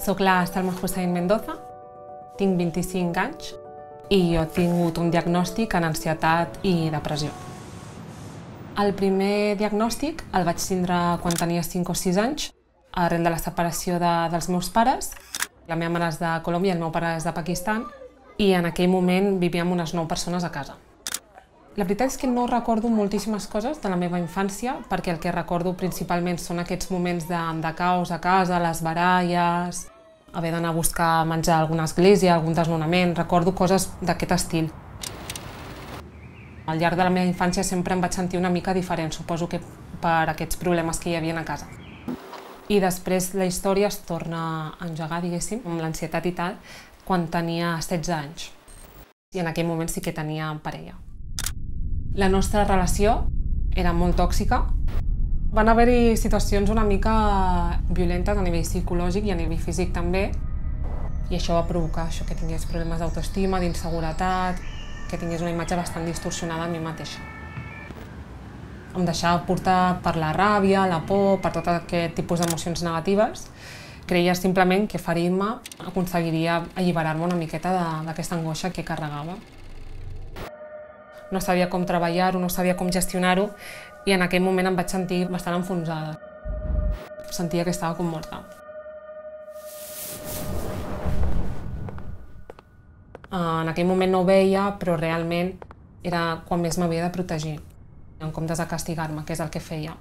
Soc la Salma Hussein Mendoza, tinc 25 anys i jo he tingut un diagnòstic en ansietat i depressió. El primer diagnòstic el vaig tindre quan tenia 5 o 6 anys, arrel de la separació dels meus pares. La meva mare és de Colòmbia i el meu pare és de Pakistan i en aquell moment vivíem unes 9 persones a casa. La veritat és que no recordo moltíssimes coses de la meva infància perquè el que recordo principalment són aquests moments de caos a casa, les baralles, haver d'anar a buscar menjar a alguna església, algun desnonament, recordo coses d'aquest estil. Al llarg de la meva infància sempre em vaig sentir una mica diferent, suposo que per aquests problemes que hi havia a casa. I després la història es torna a engegar, diguéssim, amb l'ansietat i tal, quan tenia 16 anys. I en aquell moment sí que tenia parella. La nostra relació era molt tòxica. Van haver-hi situacions una mica violentes a nivell psicològic i a nivell físic també, i això va provocar que tingués problemes d'autoestima, d'inseguretat, que tingués una imatge bastant distorsionada a mi mateixa. Em deixava portar per la ràbia, la por, per tot aquest tipus d'emocions negatives. Creia simplement que ferint-me aconseguiria alliberar-me una miqueta d'aquesta angoixa que carregava. No sabia com treballar-ho, no sabia com gestionar-ho, i en aquell moment em vaig sentir bastant enfonsada. Sentia que estava com morta. En aquell moment no ho veia, però realment era quan més m'havia de protegir, en comptes de castigar-me, que és el que feia.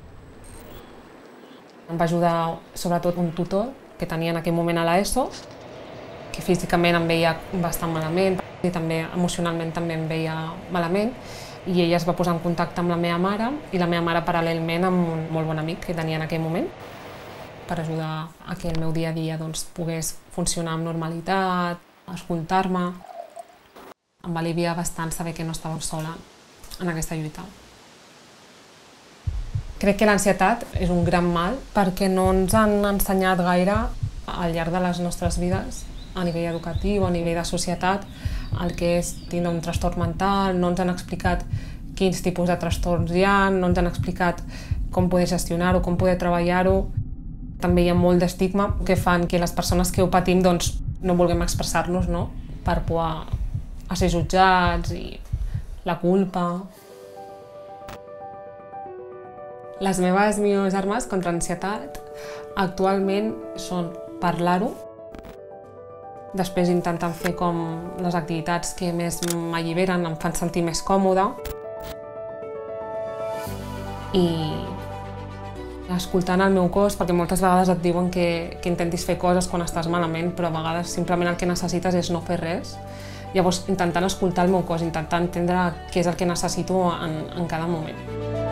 Em va ajudar sobretot un tutor que tenia en aquell moment a l'ESO, que físicament em veia bastant malament i també emocionalment també em veia malament, i ella es va posar en contacte amb la meva mare i la meva mare paral·lelment amb un molt bon amic que tenia en aquell moment per ajudar a que el meu dia a dia pogués funcionar amb normalitat, escoltar-me. Em va aliviar bastant saber que no estava sola en aquesta lluita. Crec que l'ansietat és un gran mal perquè no ens han ensenyat gaire al llarg de les nostres vides, a nivell educatiu, a nivell de societat, el que és tindre un trastorn mental, no ens han explicat quins tipus de trastorns hi ha, no ens han explicat com poder gestionar-ho, com poder treballar-ho. També hi ha molt d'estigma que fan que les persones que ho patim no vulguem expressar-nos, per por a ser jutjats i la culpa. Les meves millors armes contra l'ansietat actualment són parlar-ho, després intentant fer com les activitats que més m'alliberen, em fan sentir més còmoda, i escoltant el meu cos, perquè moltes vegades et diuen que intentis fer coses quan estàs malament, però a vegades simplement el que necessites és no fer res. Llavors intentant escoltar el meu cos, intentant entendre què és el que necessito en cada moment.